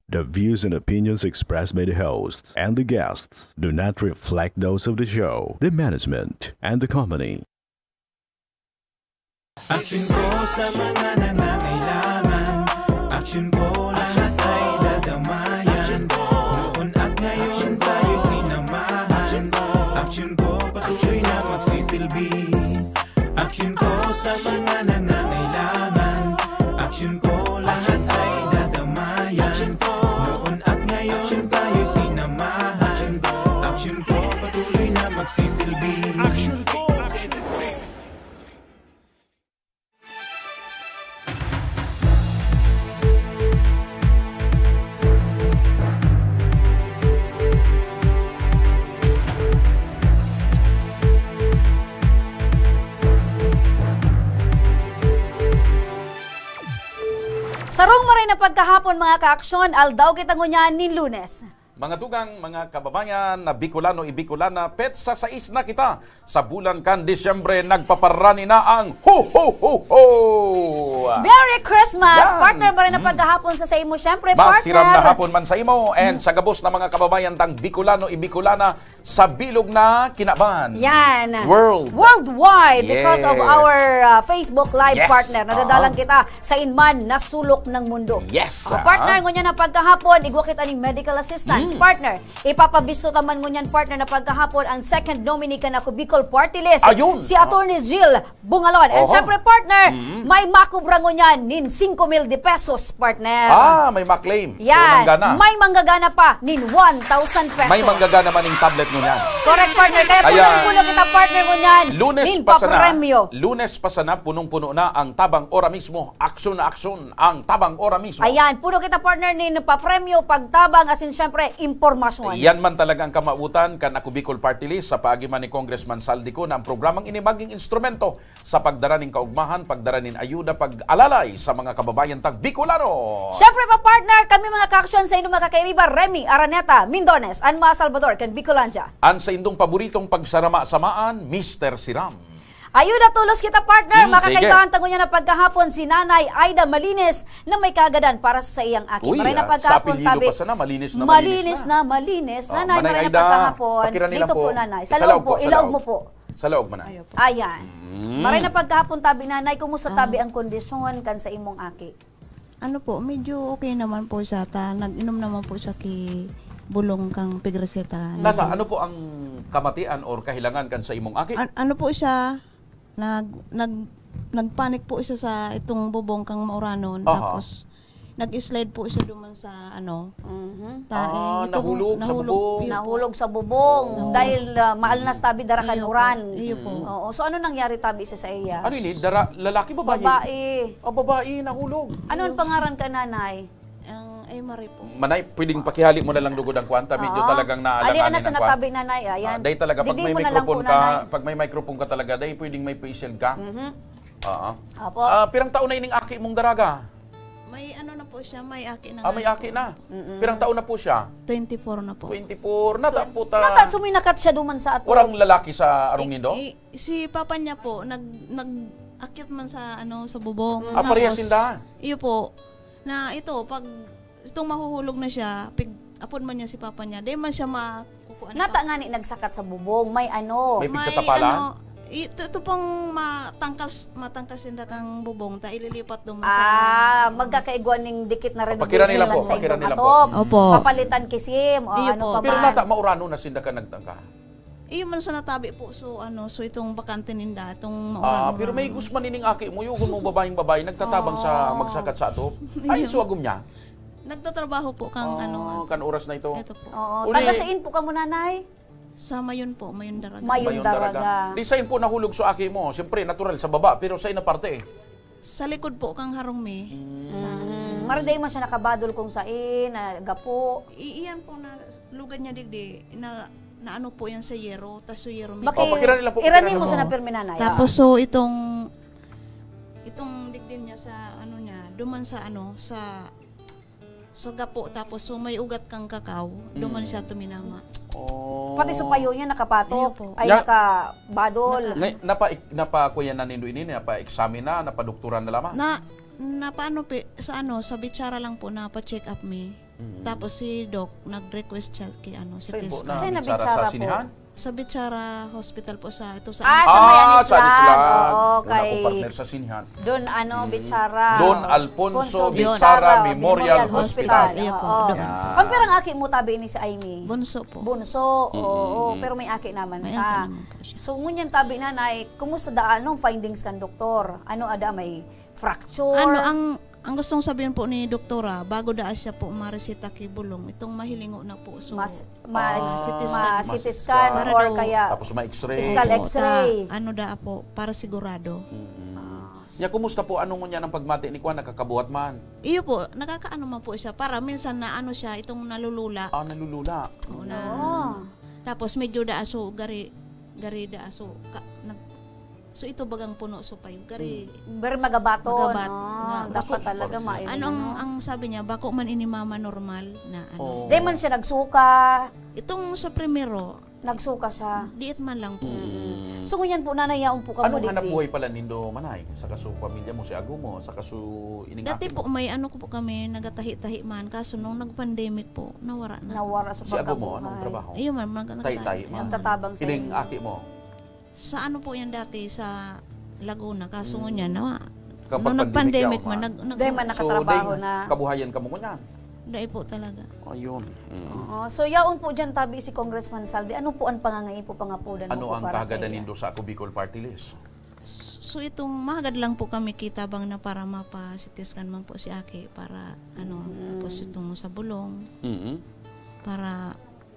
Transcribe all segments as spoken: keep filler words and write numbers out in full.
The views and opinions expressed by the hosts and the guests do not reflect those of the show, the management, and the company. Action ko sa mga nangangailangan. Action ko lahat ay dadamayan. Noon at ngayon tayo sinamahan. Action ko patuloy na magsisilbi. Action ko sa mga nangangailangan. Action ko lahat ay dadamayan. Noon at ngayon tayo sinamahan. Action ko patuloy na magsisilbi. Action ko. Sarong maray na pagkahapon mga kaaksyon, aldaw kita ngunyan ni Lunes. Mga tugang, mga kababayan na Bicolano, Ibicolana, pet sa sais na kita. Sa bulan kan Disyembre, nagpaparani na ang ho ho ho ho! Merry Christmas! Yan. Partner mo rin na pagkahapon sa sa imo, syempre Bas, partner. siram na hapon man sa imo. And sa gabos na mga kababayan tang Bicolano, Ibicolana, sa bilog na kinaban. Yan. World. Worldwide because Yes. of our uh, Facebook Live Yes. partner. Nadadalang kita sa inman na sulok ng mundo. Yes. Uh, partner, ngunyan na pagkahapon, igwa kita ni medical assistance. Partner, ipapabisto taman ngunyan partner na pagkahapon ang second nominee ka na ko Bicol Party List. Ayun. Si Attorney Jill Bungalon. And Oho. syempre partner, may makubra ngunyan nin five mil de pesos partner. Ah, may maklaim. Yan. So, nanggana. May manggagana pa nin one thousand pesos. May manggagana man yung tablet mo niyan. Correct partner. Kaya Kaya, punong-puno kita partner mo niyan. Lunes nin pa sana, papremyo. Lunes pa sana, punong-puno na ang tabang ora mismo. Aksyon na aksyon ang tabang ora mismo. Ayan, puno kita partner nin papremyo, pagtabang, asin syempre, impormasyon. Yan man talaga ang kamautan kan ako Bicol Party List sa paagiman ni Congressman Saldico na ang programang ini maging instrumento sa pagdara ning kaugmahan, pagdara nin ayuda, pag-alalay sa mga kababayan tag Bicolano. Syempre pa partner, kami mga kaaksyon sa inyong mga kakairiba, Remy, Araneta, Mindones, Anma Salvador, kan Bicolandia. An sa indong paboritong pagsarama-samaan, Mister Siram. Ayuda tulos kita partner, Hmm, makakaibahan tango niya na pagkahapon si Nanay Aida Malines na may kagadan para sa iyang aki. Uy, Maray na ah, pagkahapon sa apelyido tabi. pa sana, malinis na malinis na. malinis. Oh, Nanay, Manay maray na Aida, pagkahapon. pakiran nilang Dito po, po. Nanay. Sa Sa loob loob po, po, sa ilaog loob. mo po. Sa loob mo na. Ayan. Mm. Maray na pagkahapon tabi, Nanay, kumusta tabi ang kondisyon kan sa imong aki? Ano po, medyo okay naman po siya. Ta, nag-inom naman po siya kay bulong kang pigreseta. Tata, ano po ang kamatian or kahilangan kan sa imong aki? An- ano po siya, nag, nag, nagpanik po siya sa itong bubong kang mauranon. Aha. Tapos, nag-slide po siya duman sa ano. Mhm. Ta, Ah, itong- nahulog sa bubong. Iyo po. Nahulog sa bubong dahil uh, mahal na tabi dara Iyo po. kanuran. Iyo po. Oo, so ano nangyari tabi sa sa iya? Ano ini? Dara, lalaki babae? Babae. Ah, babae, nahulog. Ano ang pangaran ka, Nanay? Ang ay Marie po. Manay, pwedeng pakihali mo na lang lugod ang kwanta. Medyo Oo. talagang Ali, naalanganin ana sa ang kwanta. natabi, Nanay. Ayan. Ah, dahil talaga, pag Digdi may mo na lang po, microphone Nanay. ka, pag may microphone ka talaga, dahil pwedeng may facial ka. Mhm. Oo. Apo. Ah, pirang taon na ining aki mong daraga? May ano na po siya, may aki na. Ah, may aki na. Pirang taon na po siya? twenty-four na po. twenty-four. Nata po ta. Nata, suminakat siya duman sa ato. Orang lalaki sa Arong Nindo? Eh, si papa niya po, nag, nag akyat man sa ano sa bubong. Ah, parehas sindahan? Iyo po. Na ito, pag itong mahuhulog na siya, pig, apon man niya si papa niya, di man siya makukuha. Nata nga ni nagsakat sa bubong. May ano. May pigtatapalan? ano, ito, ito pong matangkas, matangkas yung kang bubong, ta ililipat doon sa... Ah, magkakaigwan ng dikit na Pakira renovation nila lang po, sa pakira itong nila atom. po. Opo. Papalitan kisim. O Iyo ano po. pa Pero ba? nata, maurano na sinda ka nagtangka. Iyo man sa natabi po, so ano, so itong bakante ninda, itong Ah, mauran. pero may gusman nining aki mo, yung mo babaeng babae, nagtatabang sa magsakat sa ato. Ay, suwagom niya. Nagtatrabaho po kang Ah, ano, kan oras na ito. ito po. Oo. Uli. Taga sain po ka mo, Nanay? Sa Mayon po, Mayon Daraga. Mayon Mayon daraga. Di sain po nahulog sa aki mo. Siyempre, natural sa baba, pero sa ina parte eh. Sa likod po kang harongme. Sa, Mm, Maraday man siya nakabadol kung sain, na gapo. i- iyan po na lugad niya digdi, na, na ano po yan sa yero, tas so yero may... Baki, Oh, pakira nila po, iranin pakira mo nila sa po. napirmi, Nanay. Tapos so itong itong digdin niya sa ano niya, duman sa ano, sa so gapo, tapos so may ugat kang kakao, duman siya tuminama. Oh. Pati sa payo niya nakapatok, Ayun po. ay Ya- nakabadol. Ngay, napa, napa kuya na nindo ini, napa-examine na, napa-doktoran na lamang. Na na paano pe, sa ano, sa bitsara lang po na pa-check up me. Tapos si Doc, nag-request siya kay ano, si Sa'yo po Tisca. na Sa'yo na bitsara Bitsara sa po. sinihan? Sa Bitsara Hospital po sa ito sa Ah, sa Ah, Mayanis sa Island. Oo, Doon kay... ako partner sa sinihan. Doon, ano, Bitsara. Don Alfonso Ponso Bitsara Memorial Hospital. Oo, Iya po, oo. doon. Pampirang aki mo tabi ni si Amy. Bunso po. Bunso, oo, pero may aki naman May siya. aki naman po siya. So, ngunyan tabi nanay, kumusta daan nung findings kan doktor? Ano ada, may fracture? Ano ang ang gustong sabihin po ni doktora, bago daan siya po maresita kay bulong, itong mahilingo na po. So, mas, mas, C T mas, scan. C T scan Para or daw- kaya Tapos may x-ray. Fiscal Opo, X-ray. ta- ano da po, para sigurado. Ya, kumusta po anong ngunya ng pagmati ni Kuan nakakabuhat man? Iyo po, nakakaano man po siya. Para minsan na ano siya, itong nalulula. Ah, nalulula. O na, Oh. Tapos medyo daaso, gari, gari daaso. Ka, nag, so ito bagang puno so payo. Gari, Very magabaton. Magabat. No? Nga, Dapat bako- talaga ma ano ang, ang sabi niya, bako man ini mama normal na ano. Oh. Di man siya nagsuka. Itong sa primero, Nagsuka siya. diit man lang po. So, ngunyan po, nanay, yaon po ka mo Anong hanap digdi. buhay pala nindo manay? Sa kaso pamilya mo, si Ago mo, sa kaso iningati Dati po mo? may ano ko po kami, nagatahi-tahi man. Kaso nung nag-pandemic po, nawara na. Nawara sa Si Ago mo, pagkabuhay. anong trabaho? Ayun man, mag Tay-tay, ma'am. Nagtatabang sa Iling inyo. aki mo? Sa ano po yan dati, sa Laguna. Kaso mm. niya, nawa. Kapag Nung pandemic nag-pandemic yaw, man, man. nag, nag, Di man nakatrabaho day, na. kabuhayan ka mo kunyan. Dahil po talaga. Ayun. Mm. Oo. So, yaon po dyan tabi si Congressman Saldi. Ano po ang pangangain po pangapudan mo Ano po ang para sa kagadanin iya? nindo sa Ako Bicol Party List? So itong mahagad lang po kami kita bang na para mapa-sitiskan man po si Aki para ano, tapos itong sa bulong Mm-hmm. para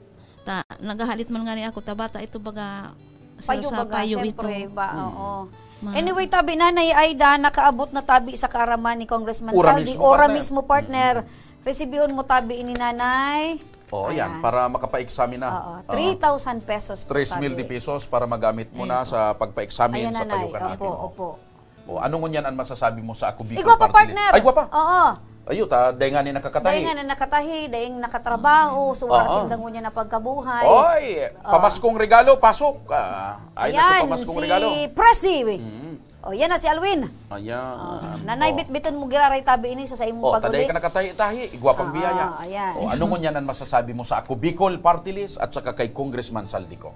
ta nagahalit man nga ni ako tabata ito baga Payo sa baga, payo ito. syempre ba, oo. Ma- Anyway, tabi nanay Aida, nakaabot na tabi sa karaman ni Congressman Ura Saldi. mismo, Ora partner. mismo, partner. Resibihon mo tabi ini nanay. Oo, Ayan. yan. Para makapa-examine na. Oo, three thousand pesos po tres tabi. mil di pesos para magamit mo na sa pagpa-examine Ayan sa nanay, payukan natin. opo, opo. O, ano ngunyan ang masasabi mo sa Ako Bicol Igwa pa, Party List? partner. Ay, gwapa. Oo. Ayun, ta, dahil nga ni nakakatahi. Dahil nga na nakatahi, dahil nakatrabaho, suwara Oo. sindang niya na pagkabuhay. Oy, pamaskong regalo, pasok. Ah, ay na sa Ayan, pamaskong si regalo. Presi. Mm. O, yan na si Alwin. Ayan. Nanay, bitbiton mo giraray tabi ini sa sa imong O, paguli. taday ka nakatahi-tahi. Igwapang Ah, biyaya. ayan. O, ano ngunyan ang masasabi mo sa Ako Bicol Party List at saka kay Congressman Saldico?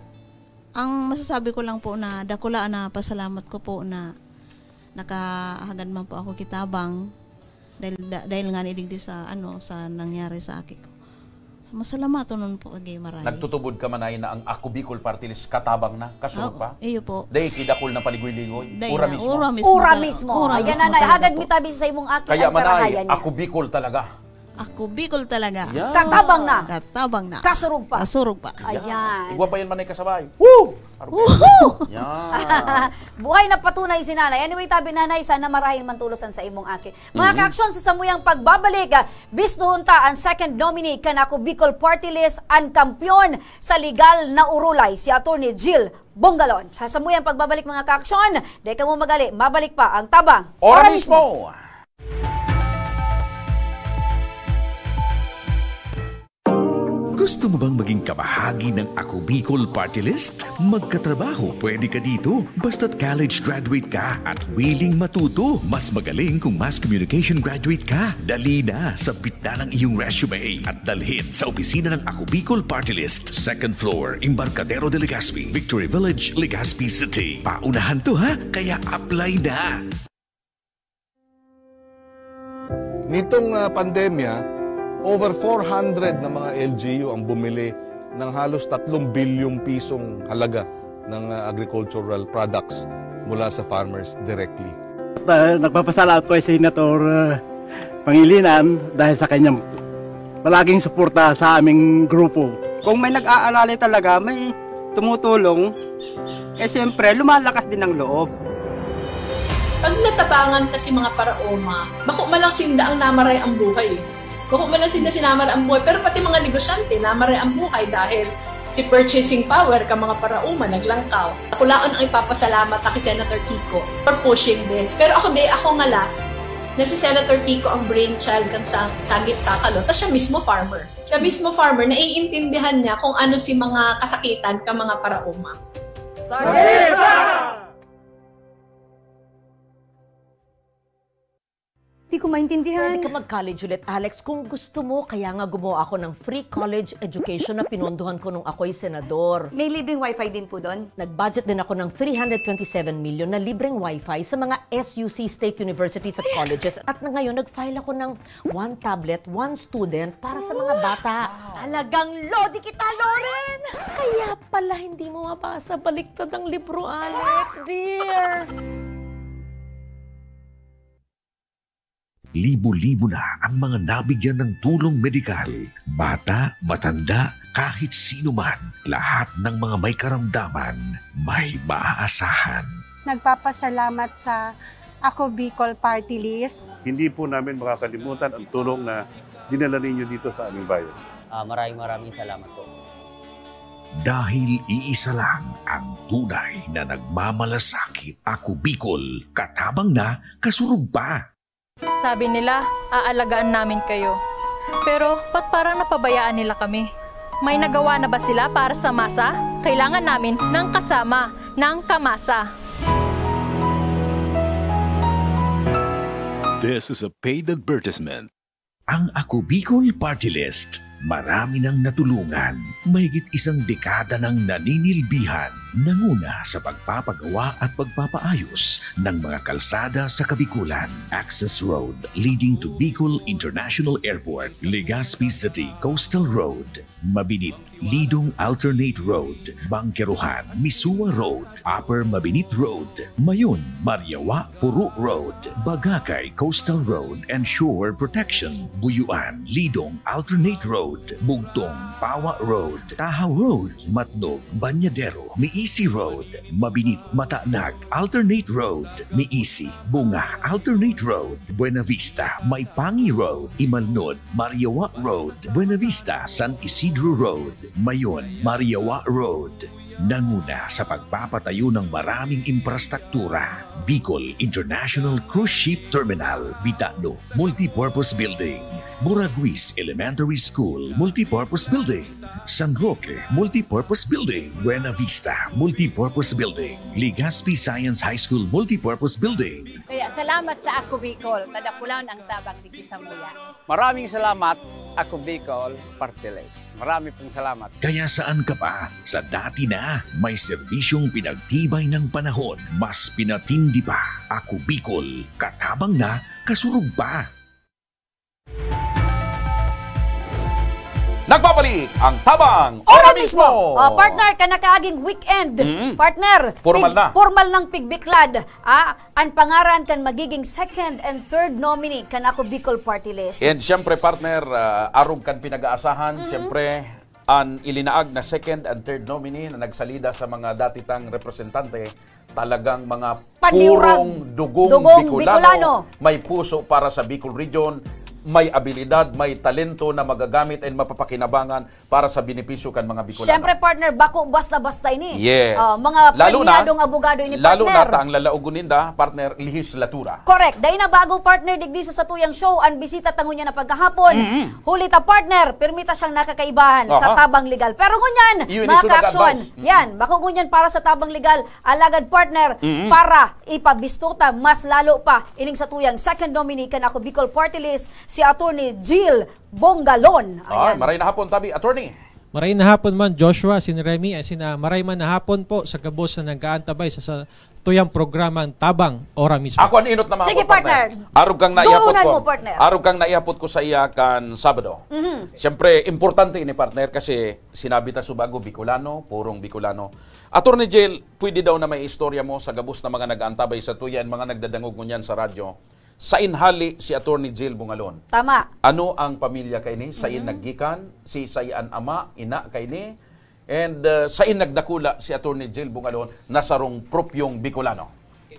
Ang masasabi ko lang po na dakula na pasalamat ko po na nakahagad man po ako kitabang dahil da, dahil nga nidigdi sa ano sa nangyari sa aki ko. So, masalamaton nun po kay maray. Nagtutubod ka manay na ang Ako Bicol Party List katabang na, kasunod pa? Iyo po. Dahil kidakol na paligoy-ligoy. Dahil Ura na, mismo. Ura mismo. Ura tala- mismo. Ura Ayan mismo nanay, talaga hagad po. mi tabi sa imong aki Kaya ang karahayan manay, niya. Ako Bicol talaga. Ako Bicol talaga. Yan. Katabang na. Katabang na. Kasurog pa. Kasurog pa. Ayan. Igwa pa yan manay kasabay. Woo! Woo! Yan. Buhay na patunay si nanay. Anyway, tabi nanay, sana marahin man tulosan sa imong aki. Mga Mm-hmm. ka-aksyon sa samuyang pagbabalik, ah, bisnuhon ta ang second nominee kanako Bicol Party List, ang kampyon sa legal na urulay, si Attorney Jill Bongalon. Sa samuyang pagbabalik mga ka-aksyon, di ka mo magali, mabalik pa ang tabang. Ora mismo! Gusto mo bang maging kabahagi ng Ako Bicol Party List? Magkatrabaho, pwede ka dito. Basta't college graduate ka at willing matuto. Mas magaling kung mass communication graduate ka. Dali na, sabit na ng iyong resume at dalhin sa opisina ng Ako Bicol Party List. Second floor, Embarcadero de Legazpi, Victory Village, Legazpi City. Paunahan to ha, kaya apply na! Nitong uh, pandemya, over four hundred na mga L G U ang bumili ng halos tatlong bilyong pisong halaga ng uh, agricultural products mula sa farmers directly. Uh, nagpapasalamat ko kay Senator uh, Pangilinan dahil sa kanyang palaging suporta sa aming grupo. Kung may nag-aalala talaga, may tumutulong, eh siyempre lumalakas din ang loob. Pag natabangan kasi mga paraoma, bako malang sinda ang namaray ang buhay. Bako malang sinda sinamar ang buhay, pero pati mga negosyante namaray ang buhay dahil si purchasing power ka mga paraoma naglangkaw. Kulaan ang ipapasalamat kay Senator Kiko for pushing this. Pero ako di, ako nga last, na si Senator Kiko ang brainchild kang sagip sakalo, tapos siya mismo farmer. Siya mismo farmer, naiintindihan niya kung ano si mga kasakitan ka mga paraoma. Di ko maintindihan. Pwede ka mag-college ulit, Alex. Kung gusto mo, kaya nga gumawa ako ng free college education na pinondohan ko nung ako'y senador. May libreng wifi din po doon? Nag-budget din ako ng three hundred twenty-seven million na libreng wifi sa mga S U C state universities at colleges. At na ngayon, nag-file ako ng one tablet, one student para sa mga bata. Talagang lodi kita, Loren! Kaya pala hindi mo mabasa baliktad ang libro, Alex, dear. Libo-libo na ang mga nabigyan ng tulong medikal. Bata, matanda, kahit sino man, lahat ng mga may karamdaman, may maaasahan. Nagpapasalamat sa Ako Bicol Party List. Hindi po namin makakalimutan ang tulong na dinala ninyo dito sa aming bayan. Uh, maraming maraming salamat po. Dahil iisa lang ang tunay na nagmamalasakit. Ako Bicol, katabang na, kasurug pa. Sabi nila, aalagaan namin kayo. Pero, ba't parang napabayaan nila kami? May nagawa na ba sila para sa masa? Kailangan namin ng kasama, ng kamasa. This is a paid advertisement. Ang Ako Bicol Party List, marami nang natulungan, mahigit isang dekada ng naninilbihan, nanguna sa pagpapagawa at pagpapaayos ng mga kalsada sa Kabikulan. Access Road leading to Bicol International Airport, Legazpi City Coastal Road, Mabinit, Lidong Alternate Road, Bangkeruhan, Misua Road, Upper Mabinit Road, Mayon, Mariawa, Puro Road, Bagakay Coastal Road and Shore Protection, Buyuan, Lidong Alternate Road, Bugtong, Pawa Road, Tahaw Road, Matnog, Banyadero, Miisi Road, Mabinit, Mataanag, Alternate Road, Miisi, Bunga, Alternate Road, Buena Vista, Maipangi Road, Imalnod, Mariawa Road, Buena Vista, San Isidro Road, Mayon, Mariawa Road. Nanguna sa pagpapatayo ng maraming infrastruktura. Bicol International Cruise Ship Terminal, Bitano, Multipurpose Building, Buraguis Elementary School, Multipurpose Building, San Roque, Multipurpose Building, Buena Vista, Multipurpose Building, Legazpi Science High School, Multipurpose Building. Kaya salamat sa Ako Bicol, tadakulan ang tabang di Kisamuya. Maraming salamat, Ako Bicol Party List. Marami pong salamat. Kaya saan ka pa? Sa dati na, may serbisyong pinagtibay ng panahon, mas pinatindi pa. Ako Bicol, katabang na, kasurug pa. Nagbabalik ang Tabang Ora Mismo! Oh, partner, kanakaaging weekend. Mm. Partner, formal na. Formal ng pigbiklad. Ah, ang pangaran kan magiging second and third nominee kan Ako Bicol Party List. And siyempre, partner, uh, arog kan pinag-aasahan. Mm-hmm. Siyempre, ang ilinaag na second and third nominee na nagsalida sa mga datitang representante, talagang mga Pandiurag. purong dugong, Dugong Bicolano, Bicolano. May puso para sa Bicol Region, may abilidad, may talento na magagamit and mapapakinabangan para sa benepisyo kan mga Bicolano. Siyempre, partner, bako basta-basta ini. Yes. Uh, mga lalo premiadong abogado ini, partner. Lalo na ta ang lalauguninda, partner, legislatura. Correct. Dahil na bagong partner digdi sa satuyang show, ang bisita tango niya na pagkahapon. Mm-hmm. Huli ta, partner, permita siyang nakakaibahan uh-huh. sa tabang legal. Pero ngunyan, mga ka-aksyon, mm-hmm. yan, bako ngunyan para sa tabang legal, alagad partner, mm-hmm. para ipabistuta mas lalo pa ining satuyang second nominee kan Ako Bicol Party List, si Attorney Jill Bongalon. Ay, maray na hapon, tabi, Attorney. Maray na hapon man, Joshua, sin Remy, sin uh, maray man na hapon po sa gabos na nag-aantabay sa, sa tuyang programang Tabang Ora Mismo. Ako ang inot na mga Sige, po, partner. partner. Arog kang naiapot ko. Mo, partner. Arog kang naiapot ko sa iya kan Sabado. Mm-hmm. Siyempre, importante ini, partner, kasi sinabi ta subago Bicolano, purong Bicolano. Attorney Jill, pwede daw na may istorya mo sa gabos na mga nag-aantabay sa tuyan, mga nagdadangog ngunyan sa radyo. Sa inhali si Attorney Jill Bongalon. Tama. Ano ang pamilya kay ni? Sa in mm-hmm. naggikan, si sayan ama, ina kay ni, and uh, sa in nagdakula si Attorney Jill Bongalon na sarong propyong Bicolano.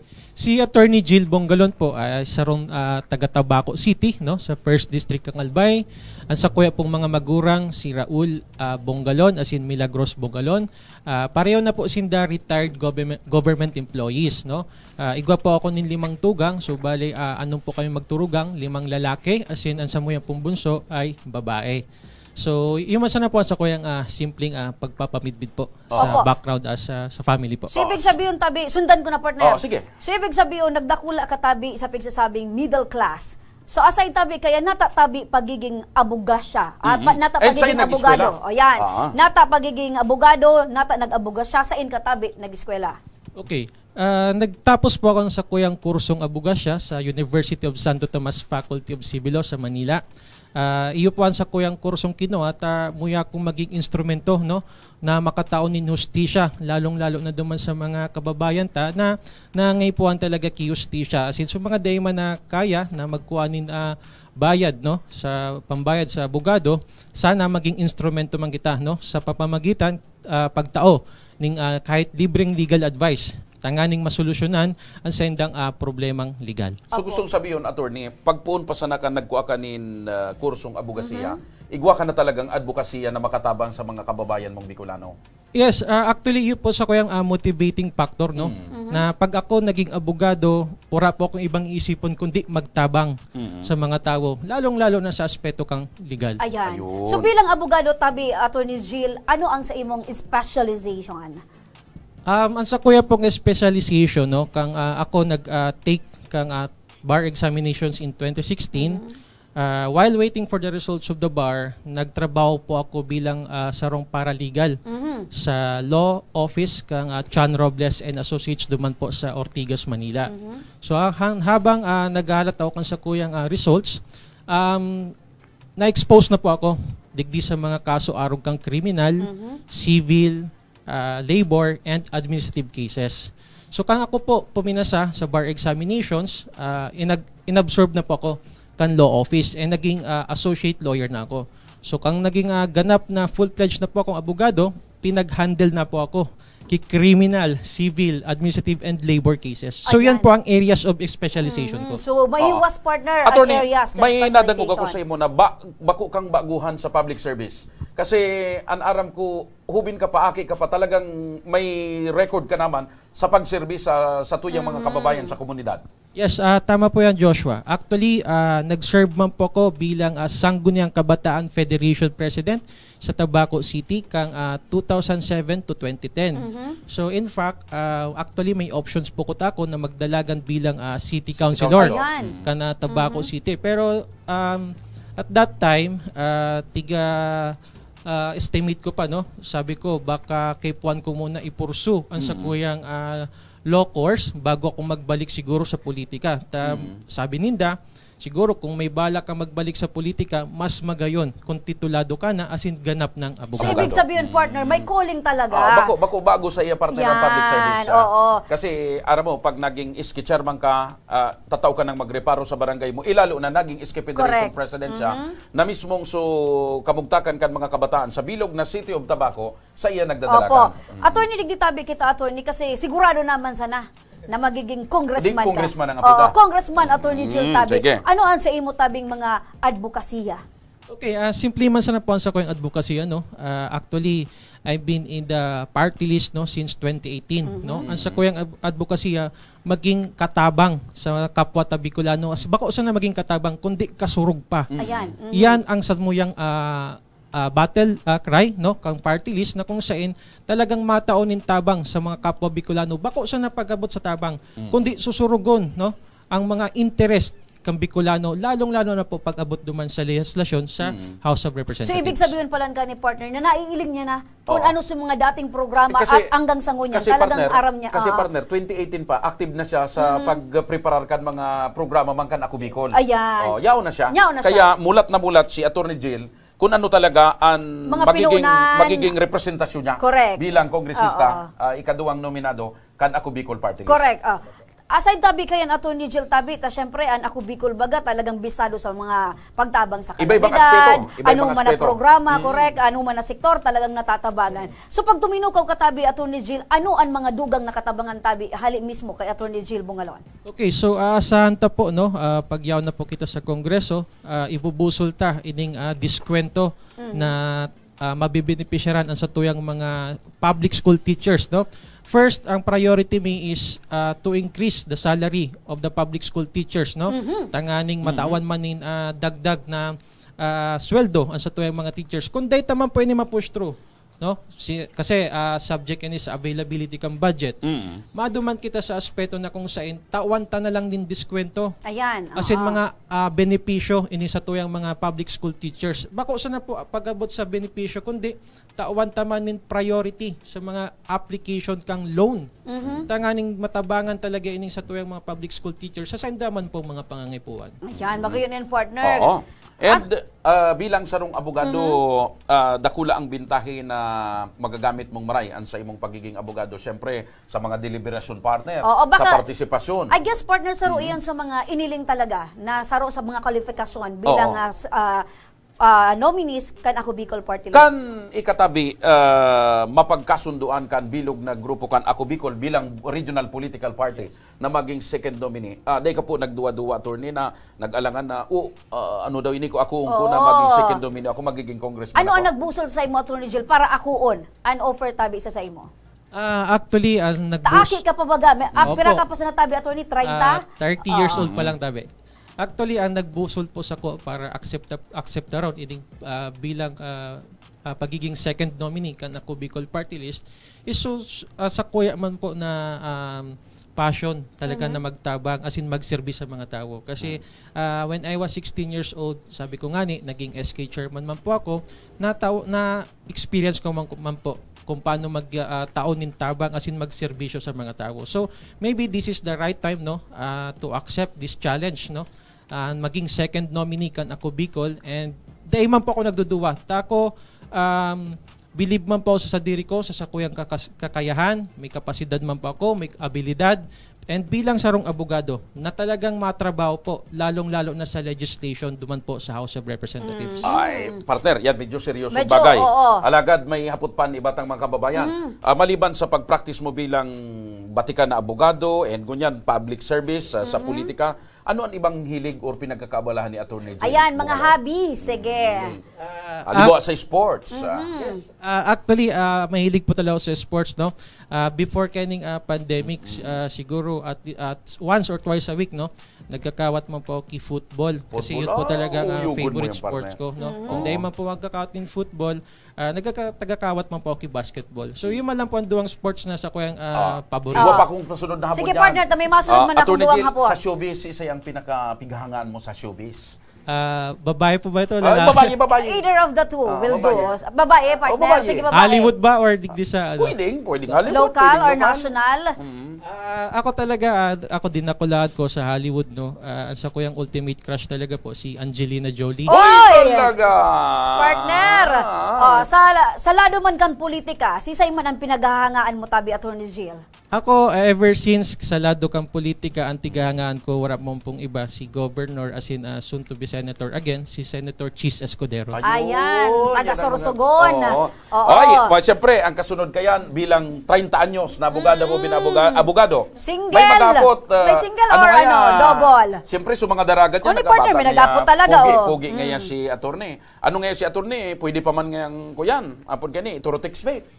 Si Attorney Jill Bongalon po ay uh, sarong uh, taga Tabaco City, no, sa first District ng Albay. Ang sa kuya pong mga magurang si Raul uh, Bongalon, as in Milagros Bongalon. Uh, pareho na po sinda retired government, government employees, no. Uh, igwa po ako nin limang tugang, so bali uh, anong po kami magturugang, limang lalaki, as in ang samuyang pong bunso ay babae. So, yung masana po sa kuyang uh, simpleng uh, pagpapamidbid po oh. sa Opo. background as uh, sa family po. So, ibig sabihin tabi, sundan ko na partner. Oh, sige. So, ibig sabihin, nagdakula ka tabi sa pigsasabing middle class. So aside tabi kaya nata tabi pagiging abogasya. Ah, pa, Mhm. nata Eh, sa'yo pagiging nag-eskwela? abogado. O yan. Ah. Nata pagiging abogado, nata nag-abogasya sa in katabi nag-eskwela. Okay. Ah, nagtapos po ako sa kuyang kursong abogasya sa University of Santo Tomas Faculty of Civil Law sa Manila. Uh, iyo po sa kuyang kursong kino at uh, muya kong maging instrumento no na makataon nin hustisya lalong-lalo na duman sa mga kababayan ta na nangaypuan talaga ki hustisya asin so mga dayman na kaya na magkuanin uh, bayad no sa pambayad sa abogado sana maging instrumento man kita no sa papamagitan uh, pagtao ning uh, kahit libreng legal advice tanganing masolusyonan ang sendang uh, problemang legal. So gustong sabihin, attorney, pagpuon pa sana ka nagkuha ka nin uh, kursong abogasiya, mm-hmm. igwa ka na talagang advokasya na makatabang sa mga kababayan mong Bicolano? Yes, uh, actually yun po sa kuyang uh, motivating factor, no? Mm-hmm. Na pag ako naging abogado, wala po akong ibang isipon kundi magtabang mm-hmm. sa mga tao, lalong-lalo na sa aspeto kang legal. Ayan. Ayun. So bilang abogado, tabi, Attorney Jill, ano ang sa imong specialization? Um, ang sa kuya pong specialization, no, kang uh, ako nag-take uh, kang uh, bar examinations in twenty sixteen. Mm-hmm. Uh, while waiting for the results of the bar, nagtrabaho po ako bilang uh, sarong paralegal mm-hmm. sa law office kang uh, Chan Robles and Associates duman po sa Ortigas, Manila. Mm-hmm. So uh, habang uh, naghahalat ako kan sa kuyang uh, results, um, na-expose na po ako digdi sa mga kaso arog kang kriminal, mm-hmm. civil, Uh, labor and administrative cases. So kang ako po puminasa sa bar examinations, uh, inag inabsorb na po ako kan law office and naging uh, associate lawyer na ako. So kang naging uh, ganap na full-fledged na po akong abogado, pinag-handle na po ako kay criminal, civil, administrative and labor cases. So Ayan. yan po ang areas of specialization Mm-hmm. ko. So may uh, was partner at attorney, areas ng may specialization. nadagog ako sa imo na ba, bako kang baguhan sa public service. Kasi an aram ko hubin ka pa aki ka pa talagang may record ka naman sa pagservice sa sa tuyang mga kababayan sa komunidad. Yes, uh, tama po yan, Joshua. Actually, uh, nag-serve man po ko bilang uh, Sangguniang Kabataan Federation President sa Tabaco City kang uh, two thousand seven to twenty ten. Mm-hmm. So in fact, uh, actually may options po ko tako na magdalagan bilang uh, City Councilor Councilor. kan uh, Tabaco Mm-hmm. City. Pero um, at that time, uh, tiga uh, estimate ko pa, no? Sabi ko, baka kay Puan ko muna ipursu ang sa kuyang uh, law course bago ako magbalik siguro sa politika. Ta, mm-hmm. Sabi ninda, siguro kung may balak ka magbalik sa politika, mas magayon kung titulado ka na as in ganap ng abogado. So ibig sabihin, partner, may calling talaga. Ah, bako bako bago sa iya partner ng public service. ah. Oo. Kasi aram mo pag naging iski chairman ka, uh, tataw ka nang magreparo sa barangay mo, ilalo na naging iski federation Correct. president siya, Mm-hmm. na mismong so kamugtakan kan mga kabataan sa bilog na City of Tabaco, sa iya Opo. nagdadalagan. Mm. Attorney, digditabi kita, attorney, kasi sigurado naman sana na magiging congressman Di ka. congressman ang apita. Oo, congressman, Attorney Jill Mm, Tabi. sige. Ano ang sa imo tabing mga advokasya? Okay, uh, simply man sana po sa ko yung advocacy, ano? Uh, actually, I've been in the party list no since twenty eighteen, mm-hmm. no. Ang sa ko yung advocacy maging katabang sa kapwa Bicolano. As bako sa na maging katabang kundi kasurug pa. Mm-hmm. Ayan. Mm-hmm. Yan ang sa muyang uh, uh, battle uh, cry no kang party list na kung saan talagang mataonin tabang sa mga kapwa Bicolano. Bako sa napagabot sa tabang mm-hmm. kundi susurugon no ang mga interest kang Bicolano, lalong-lalo na po pag-abot duman sa legislasyon sa mm-hmm. House of Representatives. So, ibig sabihin pala ka ni partner na naiiling niya na kung Oo. ano sa mga dating programa Kasi- at hanggang sa ngunya. Kasi Talagang partner, aram niya. Kasi ah. partner, twenty eighteen pa, active na siya sa Mhm. pag-preparar kan mga programa man kan Ako Bicol. Ayan. Oh, yaw na siya. Yaw na siya. Kaya mulat na mulat si Attorney Jill kung ano talaga ang Mga magiging pinunan. magiging representasyon niya Correct. bilang kongresista, Oo. ah, ikaduwang nominado kan Ako Bicol Party List. Correct. Ah. Aside tabi kayan Attorney Jill Tabi, ta syempre an Ako Bicol baga talagang bisado sa mga pagtabang sa Iba-ibang kalamidad, aspeto. Iba-ibang anong man na aspeto. programa, Mm. correct, anong man na sektor talagang natatabangan. So pag tuminukaw ka tabi Attorney Jill, ano ang mga dugang nakatabangan tabi hali mismo kay Attorney Jill Bungalon? Okay, so aasahan ta po no, uh, pagyaw na po kita sa Kongreso, uh, ibubusol ta ining uh, diskwento Mhm. na uh, mabibenepisyaran ang sa tuyang mga public school teachers, no? First, ang priority me is uh, to increase the salary of the public school teachers, no? Mhm. Tanganing matawan man nin uh, dagdag na uh, sweldo ang sa tuyang mga teachers. Kung data man po ini ma-push through no? Si, kasi uh, subject ini sa availability kang budget. Mm. Maduman kita sa aspeto na kung saan tawan ta na lang din diskwento. Ayan. As in mga uh, benepisyo ini sa tuyang mga public school teachers. Bako sa na po pagabot sa benepisyo kundi tawan ta man nin priority sa mga application kang loan. Mm-hmm. Tanganing matabangan talaga ini sa tuyang mga public school teachers sa sandaman po mga pangangipuan. Ayan, bago yun yun, partner. Oo. And uh, bilang sarong abogado, mm-hmm. uh, dakula ang bintahe na magagamit mong marayan sa imong pagiging abogado. Siyempre, sa mga deliberation partner, Oo, baka, sa partisipasyon. I guess, partner, saro mm-hmm. iyan sa mga iniling talaga na saro sa mga kwalifikasyon bilang uh, uh, uh, nominees kan Ako Bicol Party List. Kan ikatabi, uh, mapagkasunduan kan bilog na grupo kan Ako Bicol bilang regional political party na maging second nominee. Uh, Dahil ka po nagduwa-duwa, attorney, na nag-alangan na, oh, uh, ano daw ini ko, ako oh. na maging second nominee, ako magiging congressman Ano ako. ang nagbusol sa imo, Attorney Jill, para akuon an offer tabi isa sa imo? Uh, actually, as uh, nagbus... Taaki ka pa baga? Uh, pira ka pa sa natabi, Attorney? thirty? Uh, thirty years uh, old pa lang tabi. Actually, ang nagbusol po sa ko para accept accept na ron ining uh, bilang uh, uh, pagiging second nominee kan Ako Bicol Party List is so, uh, sa kuya man po na um, passion talaga mm-hmm. na magtabang as in magservice sa mga tao. Kasi uh, when I was sixteen years old, sabi ko nga ni, naging S K chairman man po ako, na, tao, na experience ko man, man po kung paano mag-taonin uh, tabang as in magserbisyo sa mga tao. So maybe this is the right time, no, uh, to accept this challenge, no, uh, maging second nominee kan Ako Bicol, and dahil man po ako nagduduwa. Tako, um, believe man po sa sadiri ko, sa sakuyang kakayahan, may kapasidad man po ako, may abilidad, and bilang sarong abogado na talagang matrabaho po, lalong-lalo na sa legislation duman po sa House of Representatives. Mm. Ay, partner, yan medyo seryoso medyo, bagay. Oo. Alagad may hapot pa ni ibatang mga kababayan. Mm. Uh, maliban sa pag-practice mo bilang batikan na abogado and gunyan public service uh, mm-hmm. sa politika, ano ang ibang hilig or pinagkakaabalahan ni Attorney Jill? Ayan, mga hobbies. Sige. Uh, Aliwa uh, sa sports. Mm-hmm. Yes. Uh, actually, uh, mahilig po talaga sa sports, no? Uh, before kaning uh, pandemic, uh, siguro at, at once or twice a week, no? Nagkakawat man po ki football. Kasi yun po talaga ang uh, favorite sports ko, no? Mm-hmm. Kung dahil man po magkakawat ng football, uh, nagkakawat man po ki basketball. So yun man lang po ang duwang sports na sa kuyang uh, uh, paborito. Iba pa kung pasunod na hapon. Sige, partner, may masunod uh, man akong duwang hapon. Sa showbiz, isa yung pinaka-pighangan mo sa showbiz. Uh, babae po ba ito? Uh, babae, babae. Either of the two uh, will babae. do. Babae, partner. Oh, babae. Sige, babae. Hollywood ba or digdi sa ano? Pwedeng, pwedeng Hollywood. Local pwedeng or local. national? Mm-hmm. Uh, ako talaga, uh, ako din nakulaan ko sa Hollywood, no? Uh, sa ko yung ultimate crush talaga po, si Angelina Jolie. Oy! Talaga! Partner! Ah. Oh, sa, sa lado man kang politika, sisay man ang pinaghahangaan mo tabi, Attorney Jill? Ako, uh, ever since sa lado kang politika, ang tigahangaan ko, wala mong pong iba, si Governor, as in uh, soon to be Senator again, si Senator Chis Escudero. Ayan, taga Sorsogon. Oo. Ay, well, siyempre, ang kasunod kayan bilang thirty anyos na abogado mm. mo, binaboga, abogado. Single. May magapot. Uh, may single or ano, ano double. Siyempre, sa mga daragat yan, oh, partner, may nagapot talaga. Pugi, oh. pugi mm. ngayon si attorney. Ano ngayon si attorney? Pwede pa man ngayon ko yan. Apon gani, ituro text mate.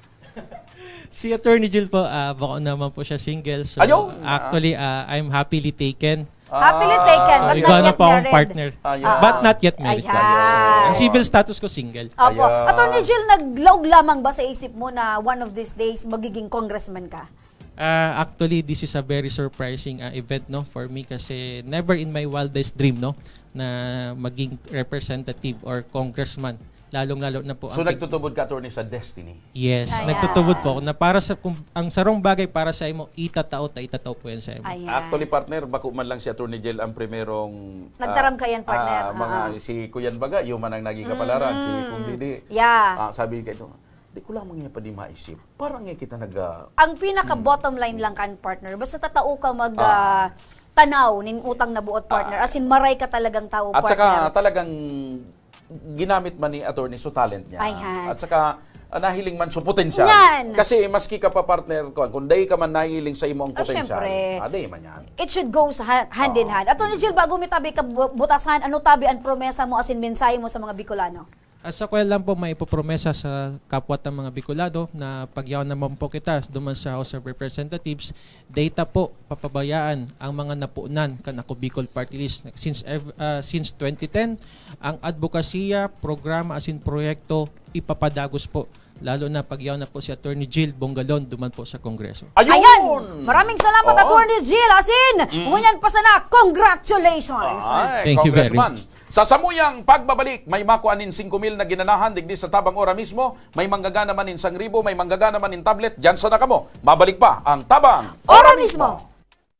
Si Attorney Jill po, uh, bako naman po siya single. So, Ayaw. actually, uh, I'm happily taken. Happily taken, so, but not na yet po married. Partner. Ayaw. But not yet married. Ayan. Ang civil status ko, single. Opo. Attorney Jill, naglaog lamang ba sa isip mo na one of these days magiging congressman ka? Uh, actually, this is a very surprising uh, event, no, for me, kasi never in my wildest dream, no, na maging representative or congressman. Lalong-lalo na po. So, nagtutubod ka, attorney, sa destiny? Yes, ayan. Nagtutubod po ako na para sa, kung, ang sarong bagay para sa imo, itatao, ta itatao po yan sa imo. Ayan. Actually, partner, bako man lang si Attorney Jill ang primerong... Nagtaram ka yan, partner. Uh, mga, uh-huh. Si Kuyan Baga, yung man ang naging kapalaran, mm-hmm. si Kung Didi. Yeah. Uh, sabi kayo, di ko lang mga pa di maisip. Parang nga kita nag... Uh, ang pinaka-bottom line lang kan, partner, basta tatao ka mag... Uh, tanaw, ning utang na buot, partner. Uh, As in, maray ka talagang tao, at partner. At saka talagang... ginamit man ni attorney so talent niya. Ayhan. At saka uh, nahiling man so potential. Yan. Kasi maski ka pa partner ko, kung day ka man nahiling sa imong potential, oh, aday man yan. It should go sa hand oh. in hand. Attorney Jill, bago mi tabi ka butasan, ano tabi ang promesa mo as in mensahe mo sa mga Bicolano? As ako lang po may ipopromesa sa kapwa ng mga Bicolano na pagyaw naman po kita duman sa House of Representatives, data po papabayaan ang mga napunan kan Ako Bicol Party List. Since uh, since twenty ten, ang advokasya, programa as in proyekto ipapadagos po lalo na pag yaw na po si Attorney Jill Bongalon duman po sa Kongreso. Ayun! Ayan! Maraming salamat, Oo. Attorney Jill. Asin, Mm. ngunyan pa sana, congratulations! Ay, Thank you very Congressman. Sa samuyang pagbabalik, may makuanin singko mil na ginanahan digdi sa tabang ora mismo, may manggagana man in isang ribo, may manggagana man in tablet, dyan sa nakamo. Mabalik pa ang tabang Ora mismo!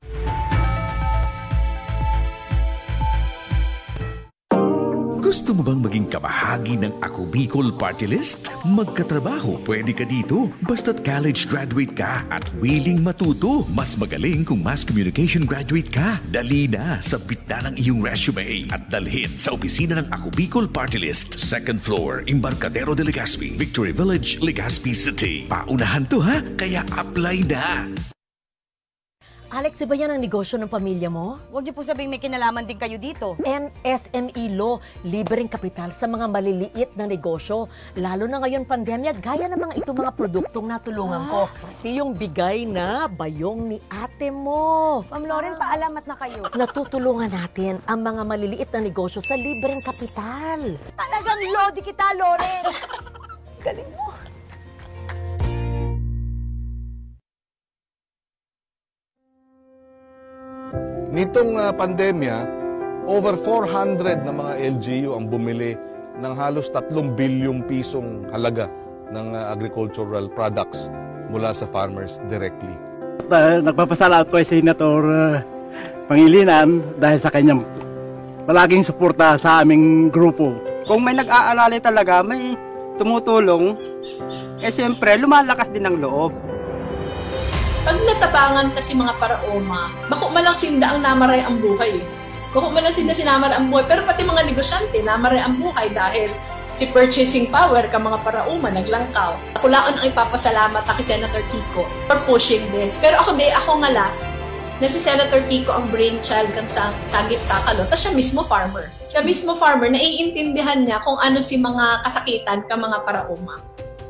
Gusto mo bang maging kabahagi ng Ako Bicol Party List? Magkatrabaho, pwede ka dito. Basta't college graduate ka at willing matuto. Mas magaling kung mass communication graduate ka. Dali na, sabit na ng iyong resume at dalhin sa opisina ng Ako Bicol Party List. Second floor, Embarcadero de Legazpi, Victory Village, Legazpi City. Paunahan to ha, kaya apply na. Alex, iba yan ang negosyo ng pamilya mo? Huwag niyo po sabihing may kinalaman din kayo dito. M S M E Law, libreng kapital sa mga maliliit na negosyo. Lalo na ngayon pandemya, gaya ng mga itong mga produktong natulungan ko. Pati yung bigay na bayong ni ate mo. Ma'am Lauren, paalamat na kayo. Natutulungan natin ang mga maliliit na negosyo sa libreng kapital. Talagang lodi kita, Lauren. Galing mo. Nitong uh, pandemya, over four hundred na mga L G U ang bumili ng halos tatlong bilyong pisong halaga ng uh, agricultural products mula sa farmers directly. Uh, nagpapasalamat ko si Senator uh, Pangilinan dahil sa kanyang palaging suporta sa aming grupo. Kung may nag-aalala talaga, may tumutulong, eh siyempre lumalakas din ang loob. Pag natabangan kasi mga paraoma, bako malang sinda ang namaray ang buhay. Bako malang sinda sinamar ang buhay, pero pati mga negosyante namaray ang buhay dahil si purchasing power ka mga paraoma naglangkaw. Ako laon ang ipapasalamat kay Senator Kiko for pushing this. Pero ako di, ako nga last, na si Senator Kiko ang brainchild kang sagip sakalo, tapos siya mismo farmer. Siya mismo farmer, naiintindihan niya kung ano si mga kasakitan ka mga paraoma.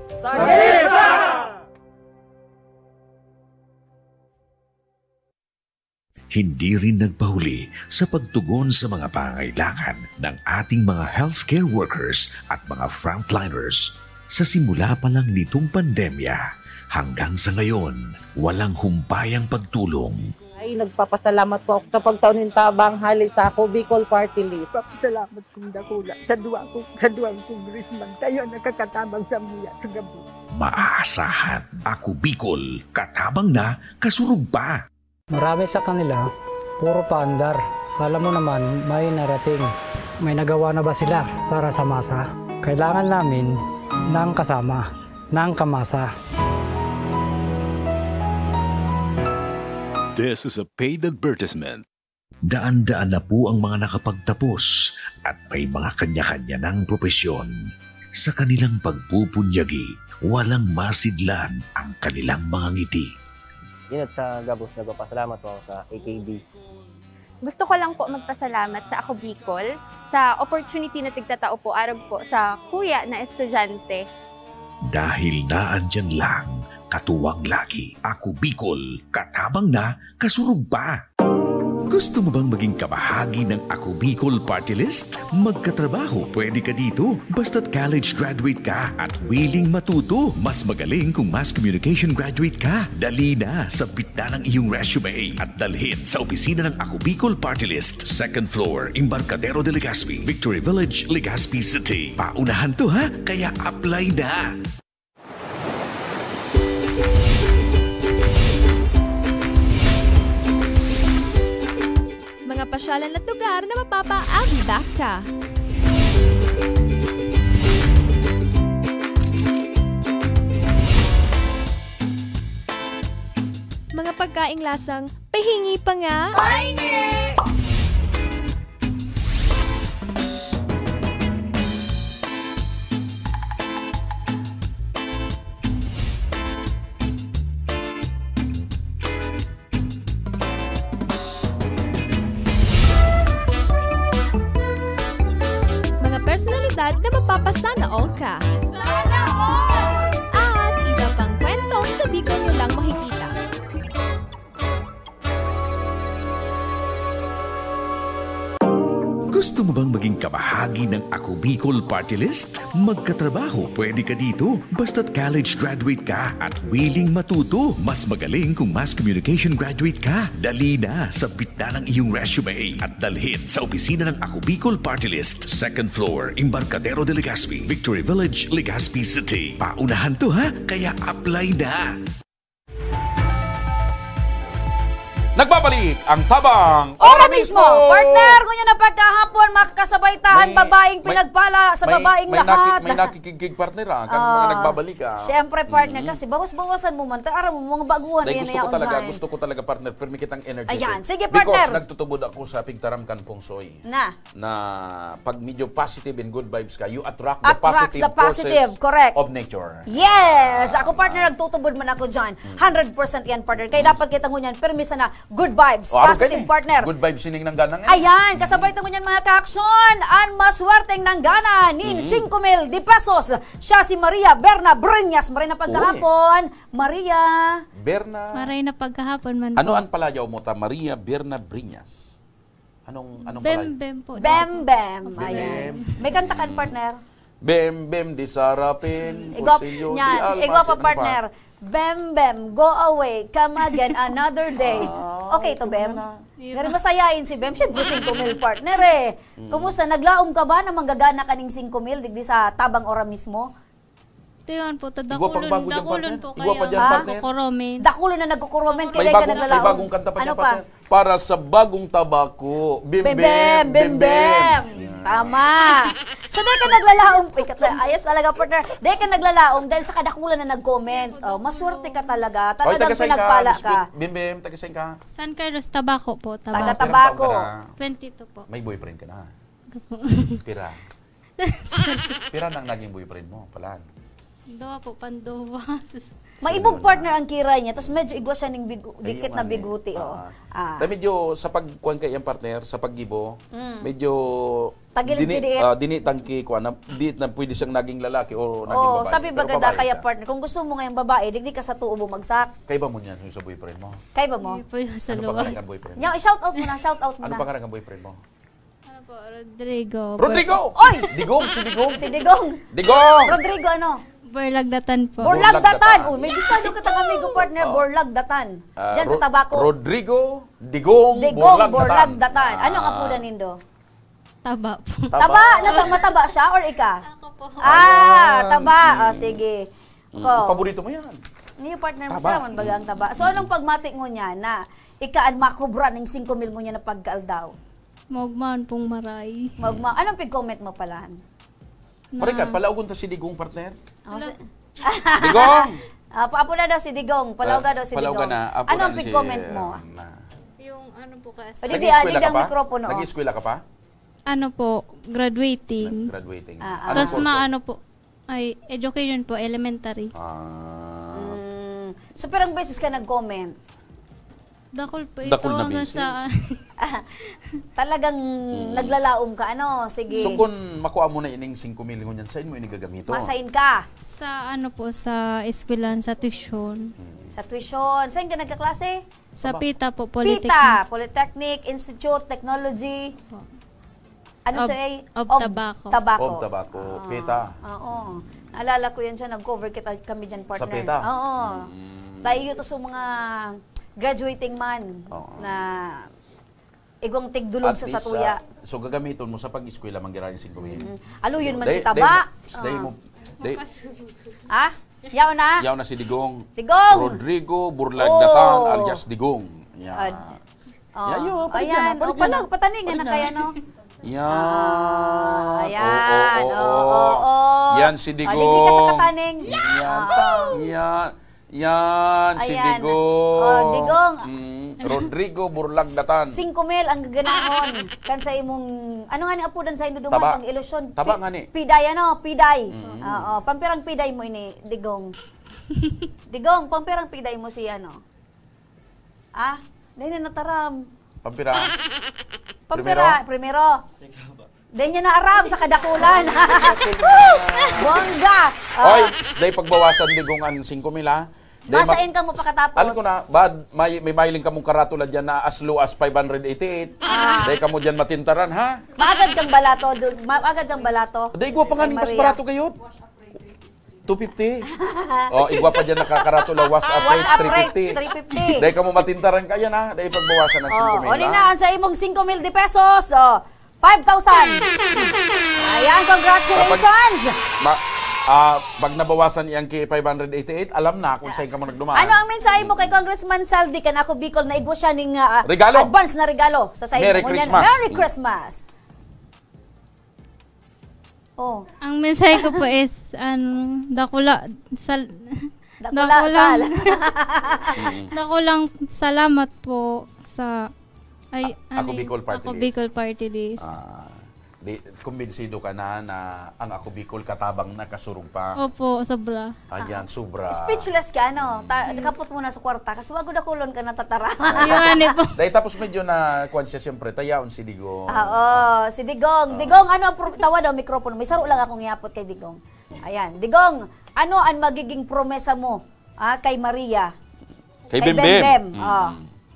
Hindi rin nagpahuli sa pagtugon sa mga pangangailangan ng ating mga healthcare workers at mga frontliners. Sa simula pa lang nitong pandemya, hanggang sa ngayon, walang humpayang pagtulong. Ay, nagpapasalamat po ako sa pagtaunin tabang hali sa Ako Bicol Party List. Papasalamat kong dakula sa duwa ko, sa duwang congressman. Tayo nakakatabang sa muya sa gabi. Maaasahan, Ako Bicol, katabang na, kasurug pa. Marami sa kanila, puro paandar. Alam mo naman, may narating. May nagawa na ba sila para sa masa? Kailangan namin ng kasama, ng kamasa. This is a paid advertisement. Daan-daan na po ang mga nakapagtapos at may mga kanya-kanya ng propesyon. Sa kanilang pagpupunyagi, walang masidlan ang kanilang mga ngiti. Yun at sa Gabos, nagpapasalamat po ako sa A K B. Gusto ko lang po magpasalamat sa Ako Bicol sa opportunity na tigtatao po arag po sa kuya na estudyante. Dahil naandyan lang, katuwang lagi, Ako Bicol, katabang na, kasurug pa. Gusto mo bang maging kabahagi ng Ako Bicol Party List? Magkatrabaho, pwede ka dito. Basta't college graduate ka at willing matuto. Mas magaling kung mass communication graduate ka. Dali na, sabit na ng iyong resume at dalhin sa opisina ng Ako Bicol Party List. Second floor, Embarcadero de Legazpi, Victory Village, Legazpi City. Paunahan to ha, kaya apply na. Mga pasyalan at lugar na mapapa-abdak ka. Mga pagkaing lasang pahingi pa nga. Pahingi! Na mapapasana all ka. Sana all! At iba pang kwento sa Bicol nyo lang makikita. Gusto mo bang maging kabahagi ng Ako Bicol Party List? Magkatrabaho, pwede ka dito. Basta't college graduate ka at willing matuto. Mas magaling kung mass communication graduate ka. Dali na, sabit na ng iyong resume at dalhin sa opisina ng Ako Bicol Party List. Second floor, Embarcadero de Legazpi, Victory Village, Legazpi City. Paunahan to ha, kaya apply na. Nagbabalik ang tabang Ora mismo! Partner, kung yan ang pagkahapon, makakasabay tahan, May- babaeng may- pinagpala sa may- babaeng may lahat. Naki, may nakikigig partner ah, kan mga Ah, nagbabalik ah. Siyempre, partner, Mhm. kasi bawas-bawasan mo man. Aram mo, mga baguhan Dahil yan gusto ko na talaga, yaon gusto ko talaga partner, pero may kitang energy. Ayan, sige, Because partner. nagtutubod ako sa Pigtaram Kanpong Soy. Na. Na pag medyo positive and good vibes ka, you attract the Attracts positive, the positive, forces correct. of nature. Yes! Ako, partner, nagtutubod man ako dyan. one hundred percent yan, partner. Kaya dapat kita ngunyan, permisa na, good vibes, O, araw positive, kayo eh. partner. Good vibes sining ng ganang eh. Ayan, kasabay tango niyan mga ka-aksyon. Ang maswerteng nanggana nin Mhm. five mil de pesos. Siya si Maria Berna Briñas. Maray na pagkahapon. Maria. Berna. Maray na pagkahapon man Ano po. ang palayaw mo ta? Maria Berna Briñas. Anong anong Bem palayaw? Bem po. Bem Bem. Bem. Ayan. May kanta kan, partner. Bem bem di sarapin. Igwa, Kutsilyo di yan. almas. Igwa pa, Ano partner. Bem Bem, go away. Come again another day. Ah, Okay to, Bem? Pero masayain si Bem. Siyempre, five mil, partner eh. Mm. Kumusta? Naglaom ka ba na manggagana kaning five mil digdi sa tabang ora mismo? Tiyon po, Igwa pang tadakulon, bago dyan, dakulon partner. po Igwa pa kayo. dyan, partner. Kukuromen. Dakulo na nagkukuromen May kaya ka bagong, may naglalaom. bagong kanta pa Ano niya, pa? partner. Para sa bagong tabako. Bim Bem bim, bem, bem bem. Tama. So, di ka naglalaom. Ikat na, ayos talaga, partner. Di ka naglalaom dahil sa kadakulan na nag-comment. Oh, maswerte ka talaga. Oy, Talagang taga-sain pinagpala Miss ka. Bim bim, taga-sain ka. San Carlos, Tabaco po. Tabaco. Taga Tabaco. twenty-two po. May boyfriend ka na. Pira. Pira nang naging boyfriend mo, palaan. Doa po, pandowa. Maibog partner ang kiray niya, tapos medyo igwa siya ng bigu- dikit na biguti. Oh. Ah. Na medyo sa pagkuhan kay ang partner, sa paggibo, Mm. medyo Tagilid dini, kidiit. ah, dini tangki kuha na di na pwede siyang naging lalaki o naging Oh, babae. sabi Pero bagada babae kaya siya. partner, kung gusto mo ngayong babae, digdi ka sa tuo bumagsak. Kay ba mo niyan yung sa boyfriend mo? Kay ba mo? Po yung sa Ano luwas. pangalan ng boyfriend mo? Nya, shout out mo na, shout out mo Ano na. pangalan ng boyfriend mo? Ano po, Rodrigo. Rodrigo! Oy! Digong, si Digong. Si Digong. Digong! Rodrigo ano? Borlagdatan po. Borlagdatan. Uy, may bisado ka tang amigo partner, Borlagdatan. Ah, Diyan sa Ro- Tabaco. Rodrigo Digong, Digong Borlagdatan. Borlagdatan. Ah. Anong apudan nindo? Taba po. Taba, natang mataba siya or ika? Ako po. Ah, taba. Ah, sige. Mm, Ko. paborito mo yan. Niyo partner mo Taba. sa man baga ang taba. So anong pagmatik mo niya na ikaan makubra ng five mil mo niya na pagkaldaw? Mogman pong maray. Magma, anong pig-comment mo pala? Pare ka, palaugon to si Digong partner. Oh, si- Digong! Ah, paapo na daw si Digong. Palawga daw si Palawga Digong. na. Apo Anong na si, pig-comment mo? um, na- Yung ano po kasi. O, di, di, Nag-eskwela di, ka ang pa? mikropono. oh. Nag-eskwela ka pa? Ano po, graduating. Graduating. Ah, Tapos Anong kurso? maano po, ay education po, elementary. Ah, Mm, so perang beses ka nag-comment. Dakol po ito Dakol na hanggang beses. sa... Talagang naglalaom ka, ano? Sige. so kung makuha mo na ining five mil ngunyan, saan mo ini gagamito? Masain ka. Sa ano po, sa eskwelahan, sa tuition. Sa tuition. Saan ka nagkaklase? Sa PITA po, Polytechnic. PITA, Polytechnic Institute Technology. Ano Of- siya eh? of Tabaco. Tabaco. Of Tabaco, PITA. Oo. Naalala ko yan siya, nag-cover kita kami dyan, partner. Sa PITA? Oo. Tayo to sa mga graduating man na igong tigdulog At sa least, satuya. ah, so gagamiton mo sa pag-eskwela manggiranin five mil. Alo yun man Day- si Taba. day mo- day mo, day, Ah? Yaw na? yaw na si Digong. Digong! Rodrigo Burlagdatan Oh. alias Digong. Yan. Oh. Yayo, paligyan Ayan. na, O, paligyan palag, na. pataningan na kaya, no? Yan. Ayan. Oo, oo, Oo, oo. oo. Yan si Digong. Aligi ka sa kataning. Yan. Yan. Yan si Ayan. Digong. Oh, Digong. Mm, Rodrigo Burlagdatan. Cinco mil ang gaganahon. Kan sa imong, ano nga ni apudan sa ino duman Taba. pag ilusyon? Taba Pi- nga ni. Piday, ano? Piday. Mm. Oo. Pampirang piday mo ini, Digong. Digong, pampirang piday mo si ano? Ah? Dahil na nataram. Pampira. Pampira, primero. Dahil niya na aram sa kadakulan. Bongga! Ah, Oy, dahil pagbawasan Digong ang five mil ha. Basain ka mo pakatapos. Alam ko na, bad, may, may mailing ka mong karatula dyan na as low as five eighty-eight. Ah. Dahil ka mo dyan matintaran, ha? Maagad kang balato. du- Maagad kang balato. Dahil igwa pa nga Kay mas Maria. barato kayo. two fifty. O, igwa pa dyan nakakaratula, wash up Wash rate, up three rate, fifty. three fifty. Dahil ka mo matintaran ka yan, ha? Dahil pagbawasan ng five Oh, mil, o din ha? na, sa imong five mil de pesos. Oh, five thousand. Ayan, congratulations. Ma, ah, pag nabawasan iyang kay five eighty-eight, alam na kung saan ka mo nagdumaan. Ano ang mensahe mo kay Congressman Saldi Kanako Bicol na igwa siya ning ah, Regalo. advance na regalo sa sa Merry imo? Christmas. Merry Christmas. Oh. Ang mensahe ko po is, ano, dakula, sal, Dakula, sal. dakulang salamat po sa, ay, Ako ano, Bicol Party Ako List. Bicol Party List. Ah, di, kumbinsido ka na na ang Ako Bicol katabang nakasurog pa. Opo, sobra. Ayan, sobra. Speechless ka, no? Ta kapot mo na sa kwarta kasi wag na kulon ka na tatara. Ayun, po. Dahil tapos medyo na kuwan siya siyempre, tayaon si Digong. Ah, oh, si Digong. Digong, ano ang pro- tawa daw mikropono? May saro lang akong iapot kay Digong. Ayan, Digong, ano ang magiging promesa mo ah, kay Maria? Kay Bembem. Bembem. Mm. Oh.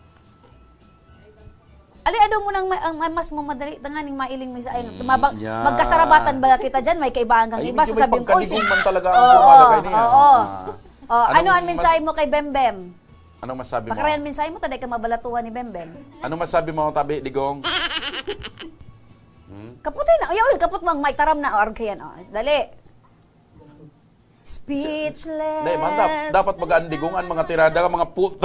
Ali, ano mo nang ma- ang mas mo madali tanganing mailing mo sa ayun. Tumabang yeah. magkasarabatan ba kita diyan? May kaibahan kang Ay, iba medyo may sasabihin ko. pagkaligong man talaga ang Oo, formada kay niya. oo. Ah. Oh, ano Anong ang mensahe mo kay Bembem? Anong masabi mo? Baka rin mensahe mo taday ka mabalatuhan ni Bembem. Anong masabi mo, Tabi, Digong? Hmm? Kaputin na. Ayaw, kaput mang may taram na or kayan. Oh, dali. Speechless. Dahil man, dap- dapat magaan Digongan, mga tirada, mga put.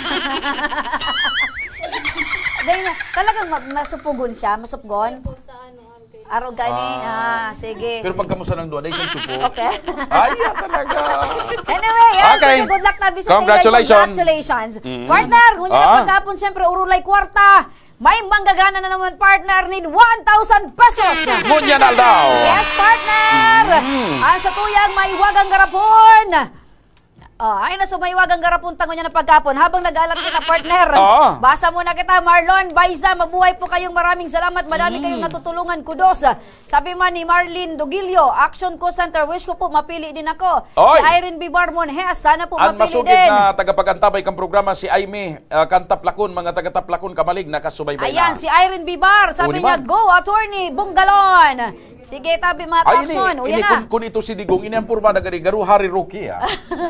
Dahil na, talagang ma- masupugon siya, masupgon. Araw gani, ah, sige. Pero pag kamusta ng doon, dahil siyang supo. Okay. Ay, yan talaga. Anyway, yan, Okay. sige, good luck na bisa Congratulations. sa Congratulations. Mm. Partner, kung yan Ah. ang pagkapon, siyempre, urulay kwarta. May manggagana na naman, partner, need one thousand pesos. Munyan aldaw. Yes, partner. Mm. Ang sa tuyang may wagang garapon. Oh, ay na sumaywag ang garapon tango niya na pagkapon. Habang nag-aalat kita, partner. Oo. Basa muna kita, Marlon, Baiza, mabuhay po kayong maraming salamat. Madami Mm. kayong natutulungan. Kudos. Sabi man ni Marlene Dugilio, Action Co Center, wish ko po mapili din ako. Oy. Si Irene B. Barmon, Hes, sana po Ang mapili masugid din. na tagapagantabay kang programa si Aimee uh, Kantaplakon, mga taga-Taplakon kamalig nakasubaybay na. Ayan, si Irene B. Bar, sabi O, niya, naman. go, attorney, Bunggalon. Sige, tabi mga Ay, action. ini, Uyan ini na. kung, kung ito si Digong, ini ang purma na gari, garu hari rookie, ah.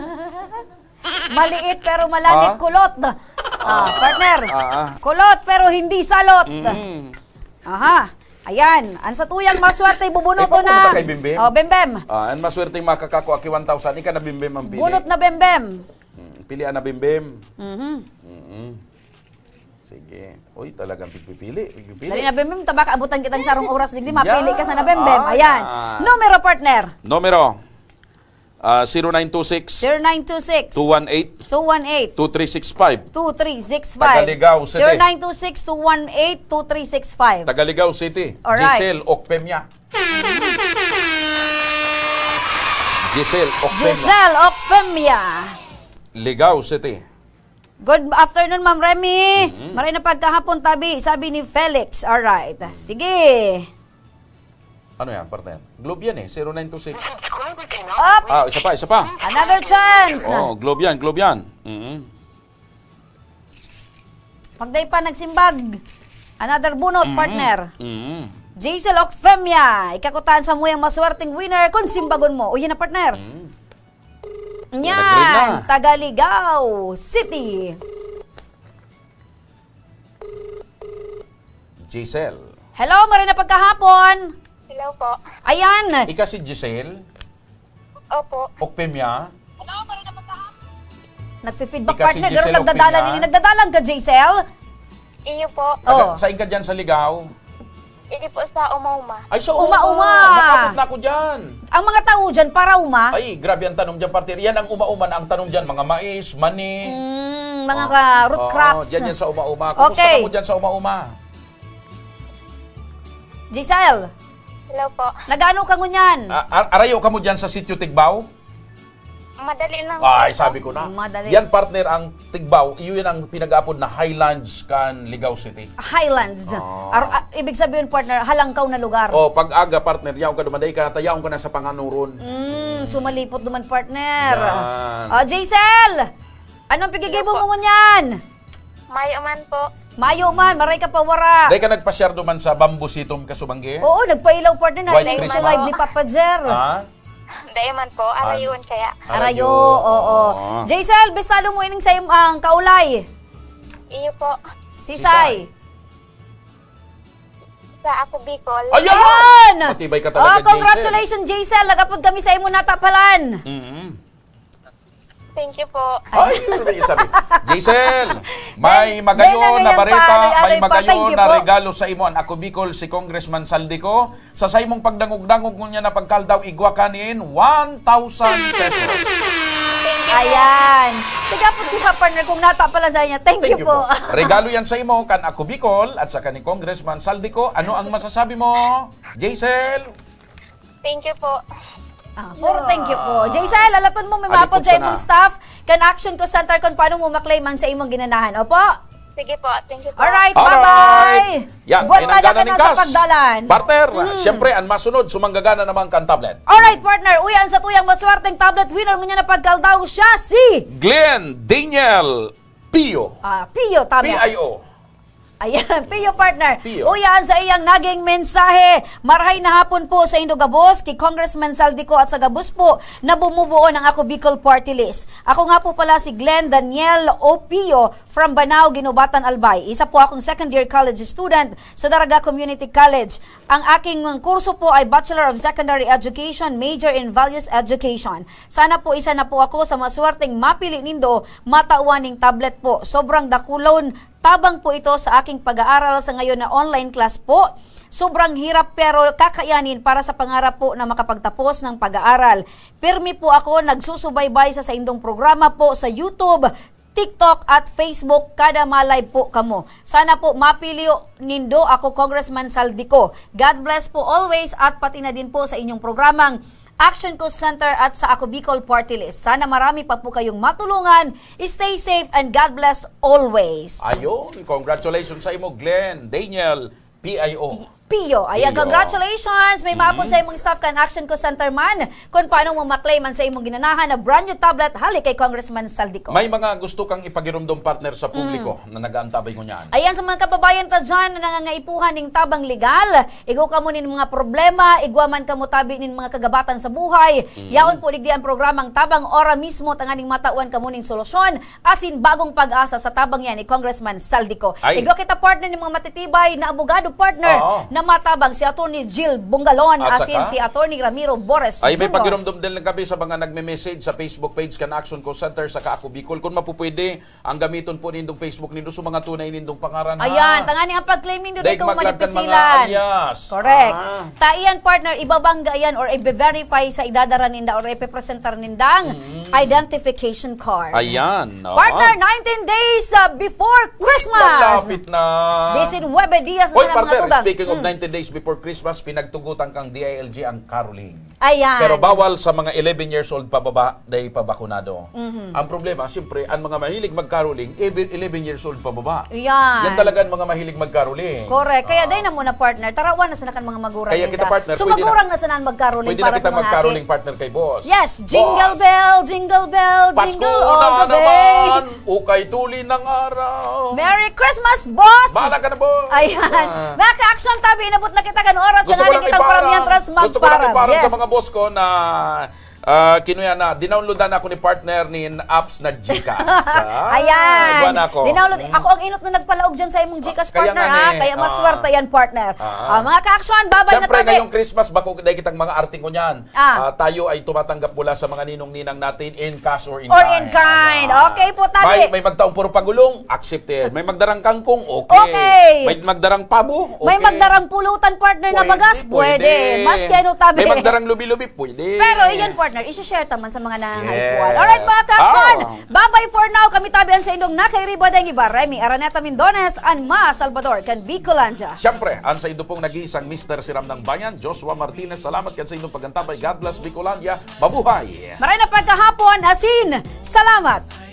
Maliit pero malangit Ah? kulot. Ah, partner. Ah, ah. Kulot pero hindi salot. Mm. Aha. Ayan. Ang sa tuyang maswerte, bubunot Eh, ko na. papunta kay Bimbim? Oh, Bembem. Ah, ang maswerte yung makakako aki one thousand, ika na Bimbim ang pili. Bunot na Bembem. Mm, pilihan na Bimbim. Mhm. Mm-hmm. Sige. Uy, talagang pipili. Pipili. Dali na Bembem, tabak abutan kitang sarong oras digdi mapili Yan. ka sa na Bembem. Ah. Ayan. Numero partner. Numero. Uh, zero nine two six, zero nine two six, two one eight, two one eight, two three six five. two three six five. Tagaligaw City. zero nine two six, two one eight, two three six five. Tagaligaw City. Alright. Giselle Okpemya. Giselle Okpemya. Giselle Okpemya. Ligaw City. Good afternoon, Ma'am Remy. Mm-hmm. Maray na pagkahapon tabi, sabi ni Felix. Alright. Sige. Ano yan, partner? Globe yan eh, zero nine two six. Up. Ah, isa pa, isa pa. Another chance. Oh, Globe yan, Globe yan. Mm-hmm. Pagday pa nagsimbag. Another bunot, Mhm. partner. Mm-hmm. Jaisel Okfemia. Ikakutaan sa muyang maswerteng winner kung simbagon mo. Uy na, partner. Mm-hmm. Yan. Tagaligaw City. Giselle. Hello, maray na pagkahapon. Hello po. Ayan. Ika si Giselle. Opo. Okpemya. Nagfi-feedback, Ika si partner. Giselle Pero nagdadalan Okpemya. ini. Nagdadalan ka, Jaisel? Iyo po. Oh. Saan ka dyan sa Ligaw? Iyo po sa Uma-Uma. Ay, sa Uma-uma. Nakapot na ako dyan. Ang mga tao dyan, para uma. Ay, grabe ang tanong dyan, partner. Yan ang uma-uma na ang tanong dyan. Mga mais, mani. Mm, mga ka- root Oo, crops. dyan yan sa uma-uma. Kumusta Okay. ka mo dyan sa uma-uma? Giselle, Hello po. nagano ka ngunyan? A- ar- arayo ka mo dyan sa sitio Tigbaw? Madali lang. Ay, po. sabi ko na. Madali. Yan, partner, ang Tigbaw. Iyon ang pinag-aapod na Highlands kan Ligaw City. Highlands. Ar- ah, ibig sabihin, partner, halangkaw na lugar. O, pag aga, partner, yaw ka dumanday ka, tayaw ka na sa panganuron. Mm, sumalipot naman, partner. Yan. Oh, Jaisel, Anong pigigay mo mo ngunyan? Mayo man po. Mayo man, maray ka pawara. Dahil ka nagpasyar duman sa bambusitom kasubangge? Oo, nagpailaw partner na. White Dahil sa Christmas. live ni Papa Jer. Ha? Dahil man po, arayon kaya. Arayo, oo. Jaisel, bestado mo ining sa ang kaulay. Iyo po. Sisay. Sa ako Bicol. Ayun! Matibay ka Oh, talaga, congratulations, Jaisel. Nagapod kami sa imo natapalan. Mm-hmm. Thank you po. Ay, ano ba yung sabi? Jaisel, may magayon na bareta, may magayon na regalo sa imo. Ang ako Bicol, si Congressman Saldico. Sa sa imong pagdangog-dangog mo niya na pagkaldaw, igwa kanin, one thousand pesos. Ayan. Tigapod ko siya, partner, kung natapalan sa niya. Thank, Thank you, you po. po. Regalo yan sa imo, kan ako Bicol, at sa ni Congressman Saldico. Ano ang masasabi mo, Jaisel? Thank you po. Ah, puro thank you po. Jaisel, alaton mo may mapod sa imong staff. Kan action ko center kung paano mo maklaiman sa imong ginanahan. Opo? Sige po, thank you po. Alright, bye-bye! Yan, Buwan ay nanggana ka ng na sa gas. pagdalan. Partner, Mm. siyempre, ang masunod, sumanggagana naman kan tablet. Alright, partner, uyan sa tuyang maswerteng tablet winner mo niya na pagkaldaw siya si Glenn Daniel Pio. Ah, Pio, tama. P I O. Ayan, Pio partner. Pio. Uyan sa iyang naging mensahe. Marahay na hapon po sa Indo Gabos, kay Congressman Saldico at sa Gabos po na bumubuo ng Ako Bicol Party List. Ako nga po pala si Glenn Daniel O. Pio from Banao, Ginubatan, Albay. Isa po akong second year college student sa Daraga Community College. Ang aking kurso po ay Bachelor of Secondary Education, major in Values Education. Sana po isa na po ako sa maswerteng mapili nindo matauaning tablet po. Sobrang dakulon tabang po ito sa aking pag-aaral sa ngayon na online class po. Sobrang hirap pero kakayanin para sa pangarap po na makapagtapos ng pag-aaral. Pirmi po ako, nagsusubaybay sa sa indong programa po sa YouTube, TikTok at Facebook, kada ma-live po kamo. Sana po mapili nindo ako, Congressman Saldico. God bless po always at pati na din po sa inyong programang Action Coast Center at sa Ako Bicol Party List. Sana marami pa po kayong matulungan. Stay safe and God bless always. Ayun, congratulations sa imo, Glenn Daniel P I O. Pio. Ayan, Pio. congratulations! May maapon Mm-hmm. sa imong staff kan Action Coast Center man kung paano mo maklaiman sa imong ginanahan na brand new tablet hali kay Congressman Saldico. May mga gusto kang ipagirumdom partner sa publiko Mm. na nag-aantabay ko niyan. Ayan, sa mga kababayan ta dyan na nangangaipuhan ng tabang legal, igaw ka mo nin mga problema, igwa man ka mo tabi nin mga kagabatan sa buhay, Mm. yaon po ligdi ang programang tabang ora mismo tanganing matauan ka mo ning solusyon, asin bagong pag-asa sa tabang yan ni Congressman Saldico. Ay. Igwa kita partner ng mga matitibay na abogado partner Oo. na matabang si Attorney Jill Bungalon, At asin saka? si Attorney Ramiro Bores Ay, may Junior pagirumdom din lang kami sa mga nagme-message sa Facebook page kan Action Coast Center sa Ako Bicol. Kung mapupwede, ang gamiton po nindong Facebook nindo sa mga tunay nindong pangaran. ha? Ayan, tangani ang pag-claim nindo Daig dito maglagkan manipisilan. mga alias. Correct. Ah. Taiyan partner, ibabangga yan or i-verify sa idadara ninda or ipipresentar nindang identification card. Ayan. oo. Partner, nineteen days uh, before Christmas. Malapit na. This in Webe Diaz Hoy, sa mga partner, tubang. speaking of Mm. nineteen days before Christmas, pinagtugutan kang D I L G ang caroling. Ayan. Pero bawal sa mga eleven years old pababa dahil pabakunado. Mhm. Ang problema, siyempre, ang mga mahilig mag-caroling, eleven years old pababa. Yan. Yan talaga ang mga mahilig mag-caroling. Correct. Kaya dahil na muna partner, tarawan na sa nakan mga magurang Kaya kita, ninda. partner, So pwede na- magurang na sa nan mag-caroling Pwede para na sa kita mga mag-caroling ate. partner kay boss. Yes, jingle Boss. bell, jingle bell, Pasko jingle all na the way. naman, ukay tuli ng araw. Merry Christmas, boss! Bahala ka na, boss! Ayan. Ah. Mga ka-action tabi, inabot na kita kan oras Gusto na ko natin lang kitang iparang, paramihan tras gusto ko lang magparang. iparang Yes. sa mga boss ko na uh, kinuya na, dinownloadan ako ni partner ni apps na Gcash. Ah, Ayan. iwan ako. Dinownload. Ako ang inot na nagpalaog dyan sa imong Gcash Kaya partner, nga ha? ni, Kaya ah. maswerte yan, partner. Ah. Ah, mga ka-action, babay na Siyempre, tabi. ngayong Christmas, bako dahil kitang mga arting ko niyan. Ah. Ah, tayo ay tumatanggap mula sa mga ninong-ninang natin in cash or in Or kind. in kind. Okay po, May, tabi. may magtaong puro pagulong, accepted. May magdarang kangkong, okay. Okay. May magdarang pabo, okay. May magdarang pulutan, partner, na bagas, pwede. Mas kaya no tabi. May magdarang lubi-lubi, pwede. Pero iyon, partner, isi-share taman sa mga nangangaipuan. Yes. Alright, mga ka-action. Ah. Bye-bye for now. Kami tabihan sa indong nakairiba deng iba. Remy Araneta Mindones and Ma Salvador kan Bicolanja. Siyempre, ang sa indo pong nag-iisang Mister Siram ng Bayan, Joshua Martinez, salamat kan sa inyong pagantabay. God bless Bicolandia. Mabuhay! Maray na pagkahapon, asin. Salamat.